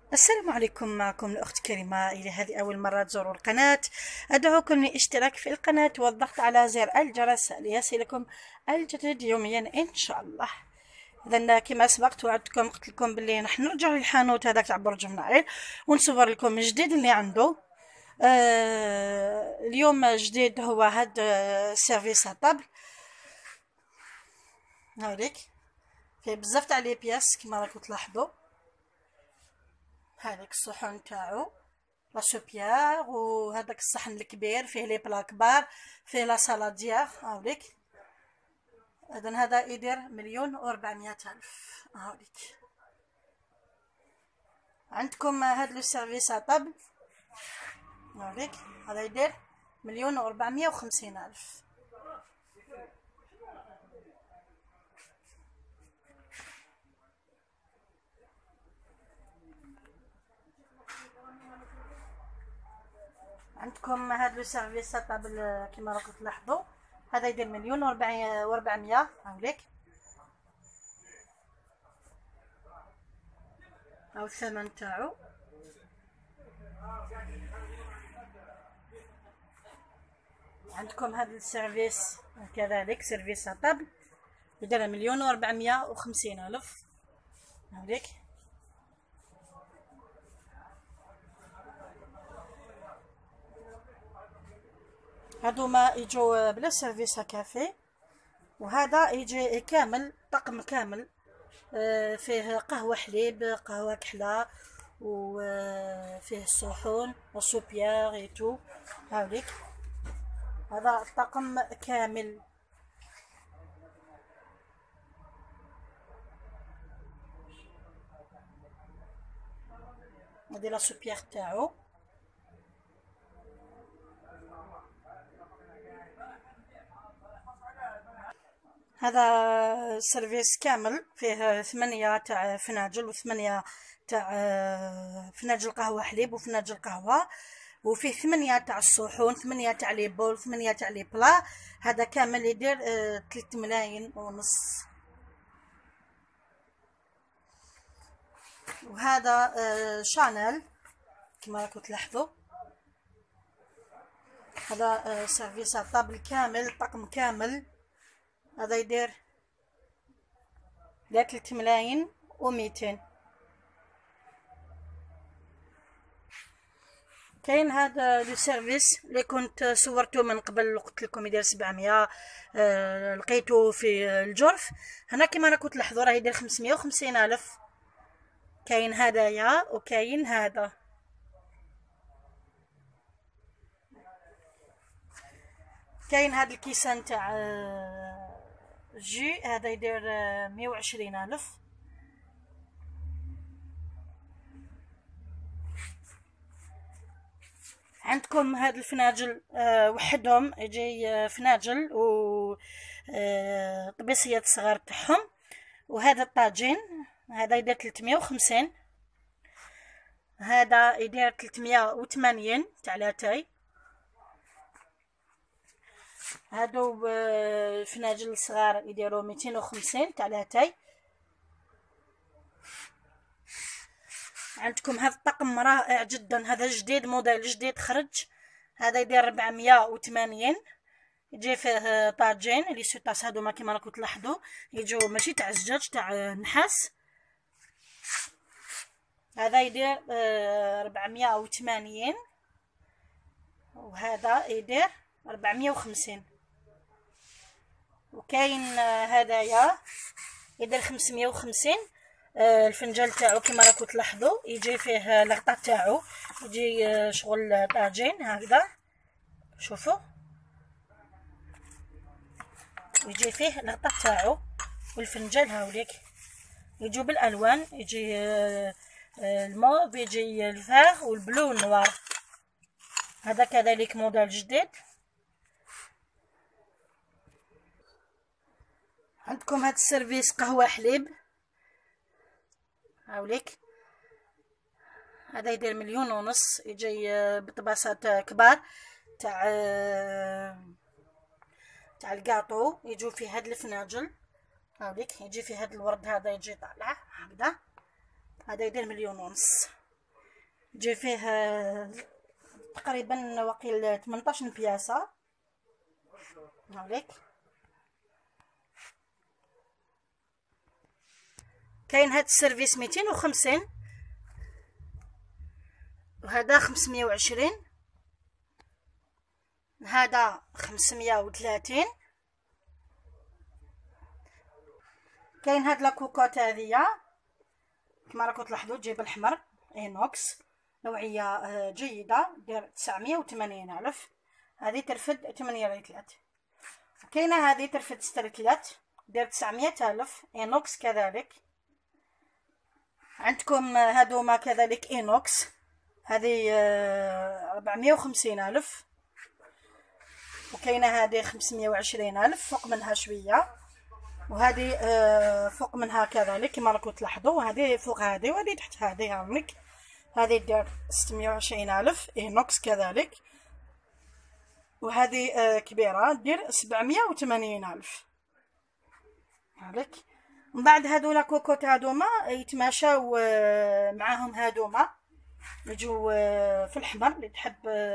السلام عليكم، معكم الأخت كريمة. إلى هذه أول مرة تزوروا القناة، أدعوكم للاشتراك في القناة والضغط على زر الجرس ليصلكم الجديد يوميا إن شاء الله. إذا كما سبقت وعدتكم، قلت لكم باللي راح نرجع للحانوت هذاك تاع برج مناعيل ونصور لكم الجديد اللي عنده. اليوم جديد هو هاد سيرفيس طابل. هاوليك فيه بزاف تاع لي بياس كما راكم تلاحظوا. هذاك الصحن تاعو لا سوبيير، وهذاك الصحن الكبير فيه لي بلا كبار، فيه لا سالاديير. هاوليك اذا هذا يدير 1,400,000. هاوليك عندكم هذا لو سيرفيس طابل. هاوليك هذا يدير 1,450,000. عندكم هذا لو سيرفيس طابل كما راكم تلاحظوا، هذا يدير 1,400,000. هاوليك هاو الثمن تاعو. عندكم هذا السيرفيس كذلك سيرفيس طابل يدير 1,450,000. هاوليك هادو ما يجوا بلا سيرفيس كافي، وهذا يجي كامل طقم كامل. فيه قهوة حليب، قهوة كحلة، وفيه الصحون والسوبيار ايتو. هاوليك هذا طقم كامل. هادي لا سوبيار تاعو. هذا سيرفيس كامل فيه 8 تاع فناجل، و8 تاع فناجل قهوة حليب وفناجل قهوة، وفيه 8 تاع الصحون، 8 تاع لي بول، 8 تاع لي بلا. هذا كامل يدير 3,500,000. وهذا شانيل كما راكم تلاحظوا. هذا سيرفيس طابل كامل، طقم كامل. هذا يدير 3,200,000. كاين هذا لو سيرفيس اللي كنت صورته من قبل وقلت لكم يدير 700. لقيته في الجرف. هنا كما راكم تلاحظوا راه يدير 550,000. كاين هدايا وكاين هذا. كاين هذا الكيسان تاع جي، هذا يدير 120,000. عندكم هاد الفناجل وحدهم يجي فناجل و طبيسيات صغار تاعهم. وهذا الطاجين هذا يدير 350. هذا يدير 380 تاع لاتاي. هادو الفناجل الصغار يديروا 250 تاع لاتاي. عندكم هذا الطقم رائع جدا، هذا جديد، موديل جديد خرج. هذا يدير 480. يجي فيه طاجين لي سوطاس، هادو كيما راكم تلاحظوا يجوا ماشي تاع الزجاج، تاع نحاس. هذا يدير 480. وهذا يدير 450. وكاين هدايا يدير 550. الفنجان تاعو كما راكم تلاحظوا يجي فيه الغطاء تاعو، يجي شغل طاجين هكذا. شوفوا يجي فيه الغطاء تاعو والفنجان. هاوليك يجوا بالالوان، يجي الموف، يجي الفاغ والبلو والنوار. هذا كذلك موديل جديد. عندكم هذا السيرفيس قهوة حليب. هاوليك هذا يدير 1,500,000. يجي بطباسات كبار تاع الكاطو، يجوا فيه هاد الفناجل. هاوليك يجي فيه هاد الورد، هذا يجي طالع هكذا. هذا يدير 1,500,000. جي فيه تقريبا وقيل 18 بياسة هاوليك. كاين هاد السيرفيس 250 وهذا 520 هذا 530. كاين هاد لاكوكوت هذيا كما راكم تلاحظوا تجيب الحمر اينوكس نوعيه جيده دير 980 الف. هذه ترفد 8 ريتلات. كاينه هذه ترفد 6 ريتلات دير 900 الف اينوكس كذلك. عندكم هادوما كذلك اينوكس هذه 450 الف. وكاينه هذه 520 الف فوق منها شويه، وهذه فوق منها كذلك كما راكم تلاحظوا. وهذه فوق هذه وهذه تحت هذه هاوليك. هذه دير 620 الف اينوكس كذلك. وهذه كبيره دير 780 الف هاوليك. من بعد هذولا كوكوت هادوما يتماشاو معاهم هادوما يجوا في الحمر. اللي تحب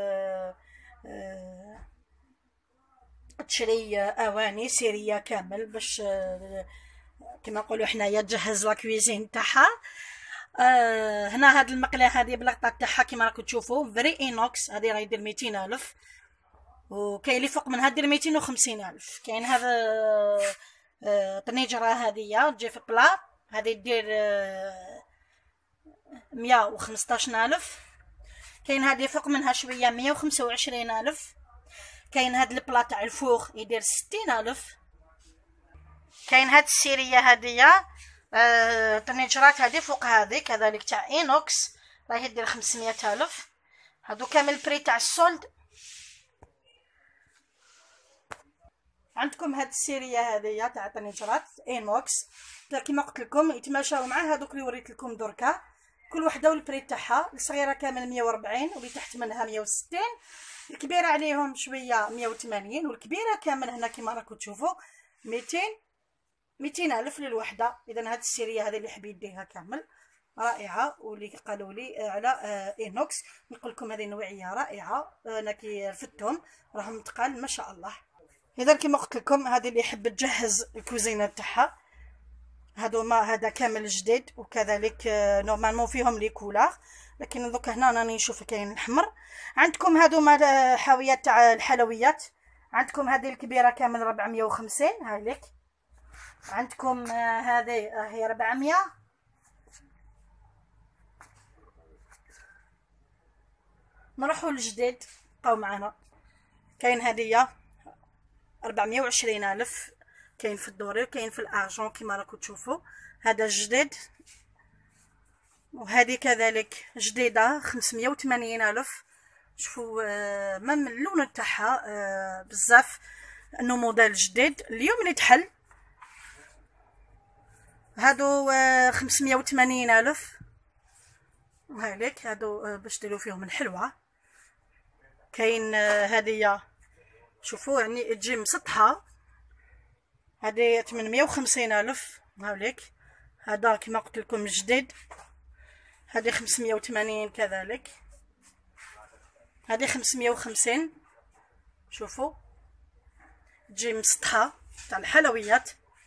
تشري اواني سيريه كامل باش كما نقولوا حنايا تجهز لا كويزين تاعها. هنا هاد المقله هذه بالغطاء تاعها كما راكم تشوفوا فري اينوكس. هذه راهي دير 200 الف. وكاين اللي فوق منها دير 250 الف. كاين هذا طنيجره هذه تجي في بلا هذه دير 115 الف. كاين هذه فوق منها شويه 125 الف. كاين هاد البلا تاع الفوغ يدير 60 الف. كاين هاد السيريه هذه طنيجرات هذه فوق هذه كذلك تاع اينوكس راهي دير 500 الف. هادو كامل بري تاع السولد. عندكم هاد السيريه هذه تاع طنيجرات اينوكس كما قلت لكم يتماشاو مع هادوك اللي وريت لكم دركا. كل وحده والبري تاعها. الصغيره كامل 140 واللي تحت منها 160. الكبيره عليهم شويه 180 والكبيره كامل هنا كما راكم تشوفوا 200 الف للوحده. اذا هاد السيريه هذه اللي حبي يديها كامل رائعه. واللي قالوا لي على اينوكس نقول لكم هذه نوعيه رائعه. انا كي رفدتهم راهم تقال ما شاء الله. اذا كما قلت لكم هذه اللي يحب تجهز الكوزينه تاعها هادوما هذا كامل جديد. وكذلك نورمالمون فيهم لي كولار لكن دوك هنا راني نشوف كاين الحمر. عندكم هادوما حاويات تاع الحلويات. عندكم هذه الكبيره كامل 450 هايليك. عندكم هذه هي 400. نروحوا للجديد بقاو معنا. كاين هديه 420 الف. كاين في الدوري وكاين في الارجون كما راكم تشوفوا. هذا الجديد. وهذه كذلك جديده 580 الف. شوفوا مام اللون تاعها بزاف انه موديل جديد اليوم اللي تحل. هادو 580 الف وهاليك. هادو باش ديروا فيهم الحلوه. كاين هديه شوفوا يعني تجي مسطحه. هذه 850 الف هاوليك. هذا كما قلت لكم جديد. هذه 580 كذلك. هذه 550 شوفوا تجي مسطحه تاع الحلويات.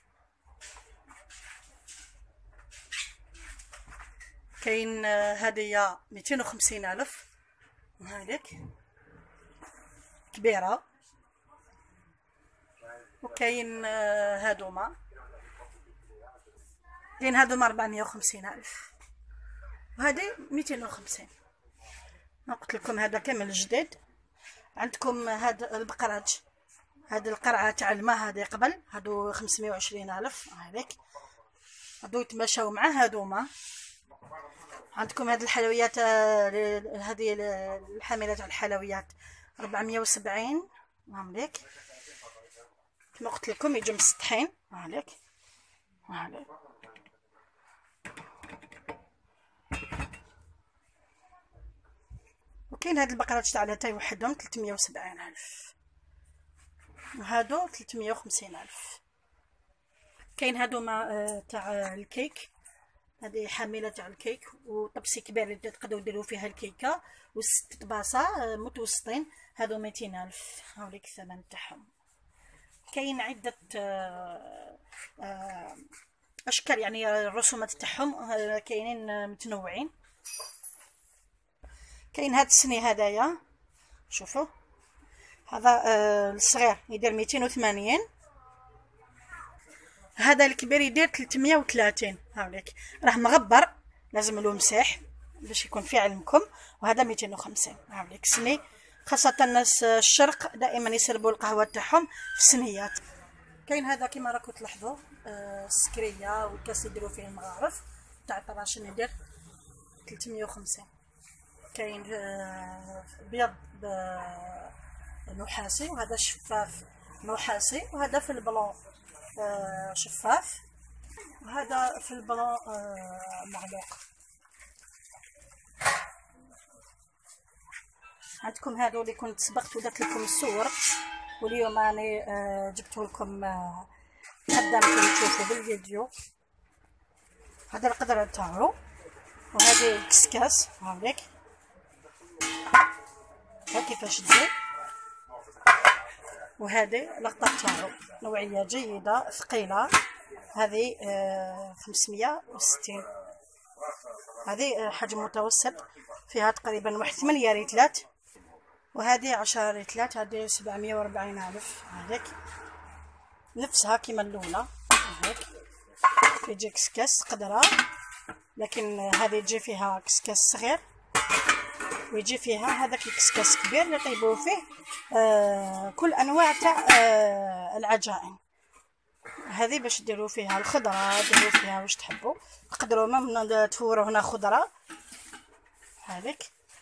كاين هديه 250 الف هذيك كبيره. وكاين هادوما كاين هادوما 450 الف وهذه 250. ما قلت لكم هذا كامل جديد. عندكم هذا البقراج. هذه القرعه تاع الماء هذه قبل هادو 520 الف هذيك. هادو يتماشاو مع هادوما. عندكم هذه الحلويات هذه الحامله تاع الحلويات 470 هاوليك. كما قلت لكم يجوا مسطحين هاوليك هاوليك. وكاين هاد البقرات تاع الاتاي وحدهم 370 الف وهادو 350 الف. كاين هادو تاع الكيك هذه حامله تاع الكيك، وطبسي كبير اللي تقدروا ديروا فيها الكيكه، و6 طباسه متوسطين هادو 200 الف. هاوليك الثمن تاعهم. كاين عده اشكال، يعني الرسومات تاعهم كاينين متنوعين. كاين هاد السني هدايا، شوفوا هذا الصغير يدير 280، هذا الكبير يدير 330. هاوليك راه مغبر، لازم له مساح باش يكون في علمكم. وهذا 250. هاوليك سني، خاصة الناس الشرق دائما يسربوا القهوة تاعهم في السنيات. كاين هذا كيما راكم تلاحظوا السكرية والكاس يديروا فيه المغارف تاع الطراشن يدير 350. كاين بيض نحاسي، وهذا شفاف نحاسي، وهذا في البلون شفاف، وهذا في البلون معلوق. عندكم هادو اللي كنت سبقت ودرت لكم الصور، واليوم راني جبته لكم قدامكم تشوفوا بالفيديو. هذا القدر تاعو، وهذه الكسكاس هاوليك ها كيفاش تجي، وهذه لقطه تاعو نوعيه جيده ثقيله. هذه 560. هذه حجم متوسط، فيها تقريبا واحد 8 ريتلات، وهذه 10 ريتلات. هذه 740 ألف. هذيك نفسها كيما الاولى، هيك يجي كسكاس قدره، لكن هذه يجي فيها كسكاس صغير، ويجي فيها هذاك الكسكاس كبير اللي يطيبوا فيه كل انواع تاع العجائن. هذه باش ديروا فيها الخضره، ديروا فيها واش تحبوا، تقدروا مام تفوروا هنا خضره. هذيك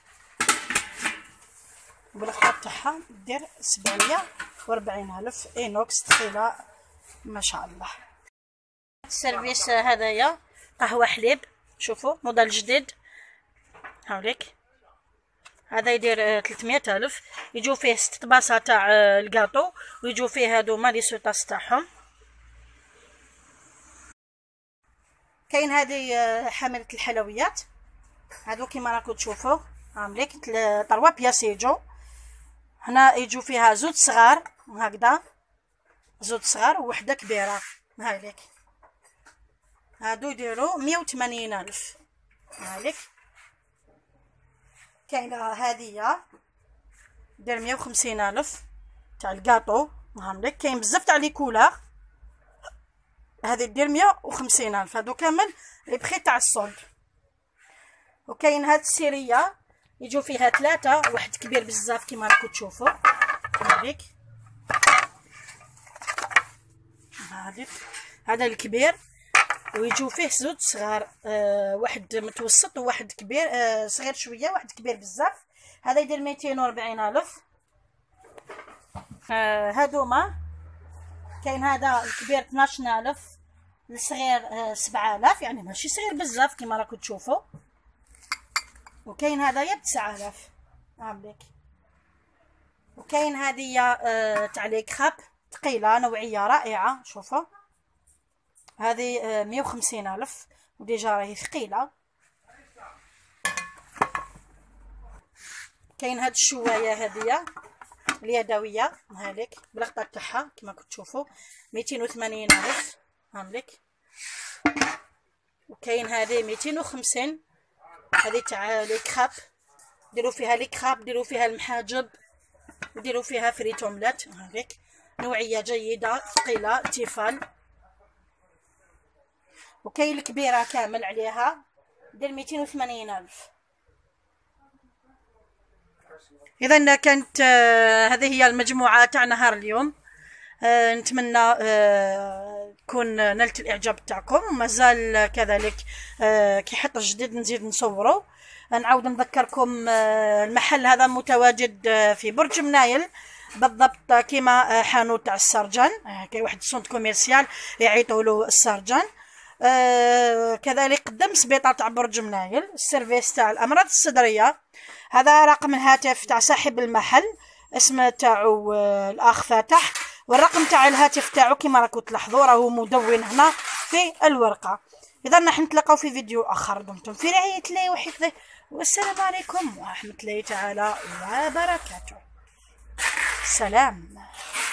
بالقطع تاعها دير 740 ألف. اينوكس ثقيله ما شاء الله. السيرفيس هذايا قهوه حليب، شوفوا موديل جديد. هاوليك هذا يدير 300 ألف. يجوا فيه 6 طباسه تاع الكاطو، ويجوا فيه هادو لي سوطاس تاعهم. كاين هذه حامله الحلويات، هادو كيما راكم تشوفوا عامليك 3 بياس يجوا هنا. يجوا فيها زوج صغار هكذا، زوج صغار ووحده كبيره. هايليك هادو يديروا 180 ألف. هايليك كاينه هاديه دير 150 ألف تاع الكاطو. هايليك كاين بزاف تاع لي كولور، هذه دير 150 ألف. هادو كامل لي بخي تاع الصولد. وكاين هاد السيريه يجوا فيها 3، واحد كبير بزاف كيما راكم تشوفوا. هذيك هذا الكبير، ويجوا فيه زوج صغار، واحد متوسط وواحد كبير، صغير شويه واحد كبير بزاف. هذا يدير 240 ألف. هادوما كاين هذا الكبير 12 ألف، الصغير 7000، يعني ماشي صغير بزاف كيما راكم تشوفوا. وكاين هذايا ب9000. هاوليك وكاين هذه تاع لي كراب ثقيله نوعيه رائعه. شوفوا هذه 150 ألف، وديجا راهي ثقيله. كاين هاد الشوايه هذه اليدويه، هاليك بالقطع تاعها كما كنتو تشوفوا 280 ألف. هاوليك وكاين هذه 250. هذه تاع لي كراب، ديروا فيها لي كراب، ديروا فيها المحاجب، وديروا فيها فريت اومليت. هاك نوعيه جيده ثقيله تيفال. وكاين الكبيره كامل عليها دير 280 ألف. اذا كانت هذه هي المجموعه تاع نهار اليوم. نتمنى تكون نلت الاعجاب تاعكم، ومازال كذلك كي حط جديد نزيد نصوروا. نعاود نذكركم المحل هذا متواجد في برج منايل بالضبط، كيما حانوت تاع السرجان. كاين واحد السونت كوميرسيال يعيطوا له السرجان. كذلك قدام سبيطار تاع برج منايل، السيرفيس تاع الامراض الصدريه. هذا رقم الهاتف تاع صاحب المحل، اسمه تاعو الاخ فاتح، والرقم تاع الهاتف تاعو كما راكم تلاحظوا راهو مدون هنا في الورقه. إذا راح نتلاقاو في فيديو آخر، دمتم في رعاية الله وحفظه، والسلام عليكم ورحمة الله تعالى وبركاته. سلام.